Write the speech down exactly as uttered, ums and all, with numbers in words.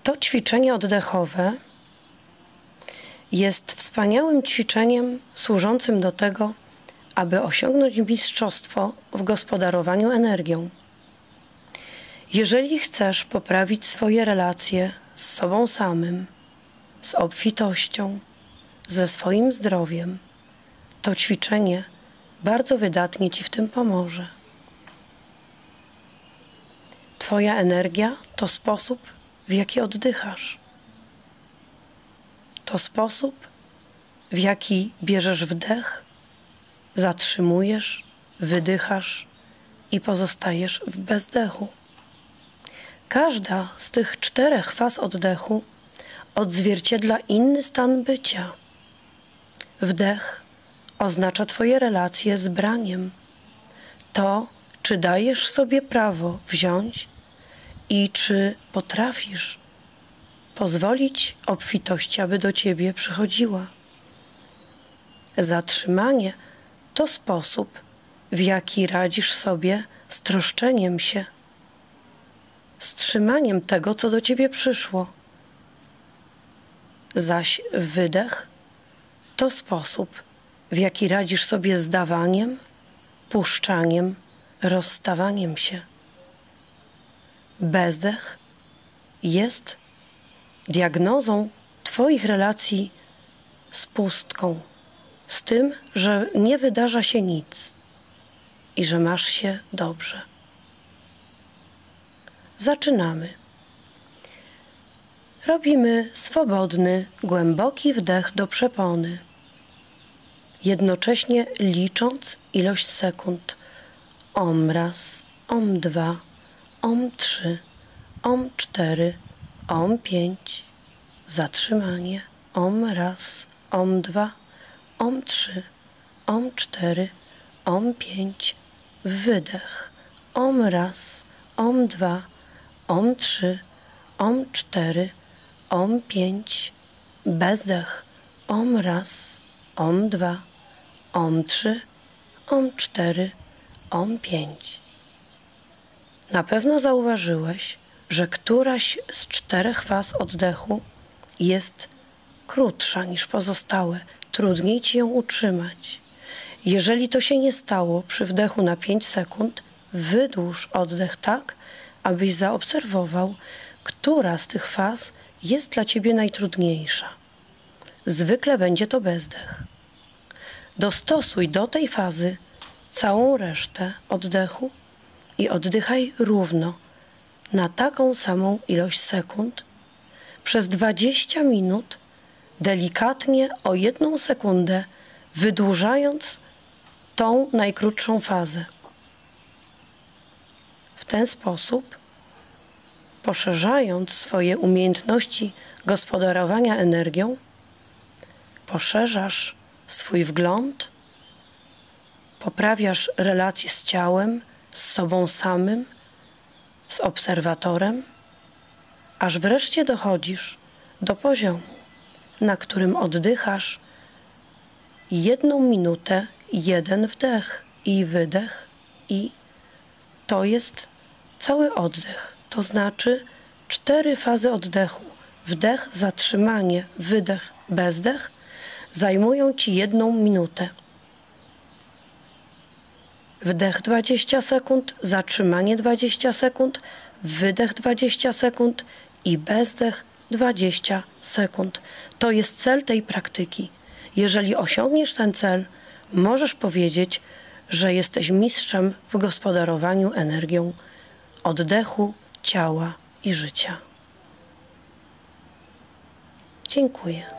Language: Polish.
To ćwiczenie oddechowe jest wspaniałym ćwiczeniem służącym do tego, aby osiągnąć mistrzostwo w gospodarowaniu energią. Jeżeli chcesz poprawić swoje relacje z sobą samym, z obfitością, ze swoim zdrowiem, to ćwiczenie bardzo wydatnie Ci w tym pomoże. Twoja energia to sposób, w jaki oddychasz. To sposób, w jaki bierzesz wdech, zatrzymujesz, wydychasz i pozostajesz w bezdechu. Każda z tych czterech faz oddechu odzwierciedla inny stan bycia. Wdech oznacza Twoje relacje z braniem. To, czy dajesz sobie prawo wziąć i czy potrafisz pozwolić obfitości, aby do Ciebie przychodziła. Zatrzymanie to sposób, w jaki radzisz sobie z troszczeniem się, z trzymaniem tego, co do Ciebie przyszło. Zaś wydech to sposób, w jaki radzisz sobie z dawaniem, puszczaniem, rozstawaniem się. Bezdech jest diagnozą Twoich relacji z pustką, z tym, że nie wydarza się nic i że masz się dobrze. Zaczynamy. Robimy swobodny, głęboki wdech do przepony, jednocześnie licząc ilość sekund. Om raz, om dwa, om trzy, om cztery, om pięć. Zatrzymanie. Om raz, om dwa, om trzy, om cztery, om pięć. Wydech. Om raz, om dwa, om trzy, om cztery, om pięć. Bezdech. Om raz, om dwa, om trzy, om cztery, om pięć. Na pewno zauważyłeś, że któraś z czterech faz oddechu jest krótsza niż pozostałe, trudniej Ci ją utrzymać. Jeżeli to się nie stało przy wdechu na pięć sekund, wydłuż oddech tak, abyś zaobserwował, która z tych faz jest dla Ciebie najtrudniejsza. Zwykle będzie to bezdech. Dostosuj do tej fazy całą resztę oddechu i oddychaj równo, na taką samą ilość sekund, przez dwadzieścia minut, delikatnie o jedną sekundę, wydłużając tą najkrótszą fazę. W ten sposób, poszerzając swoje umiejętności gospodarowania energią, poszerzasz swój wgląd, poprawiasz relacje z ciałem, z sobą samym, z obserwatorem, aż wreszcie dochodzisz do poziomu, na którym oddychasz jedną minutę, jeden wdech i wydech i to jest cały oddech. To znaczy cztery fazy oddechu. Wdech, zatrzymanie, wydech, bezdech zajmują Ci jedną minutę. Wdech dwadzieścia sekund, zatrzymanie dwadzieścia sekund, wydech dwadzieścia sekund i bezdech dwadzieścia sekund. To jest cel tej praktyki. Jeżeli osiągniesz ten cel, możesz powiedzieć, że jesteś mistrzem w gospodarowaniu energią oddechu, ciała i życia. Dziękuję.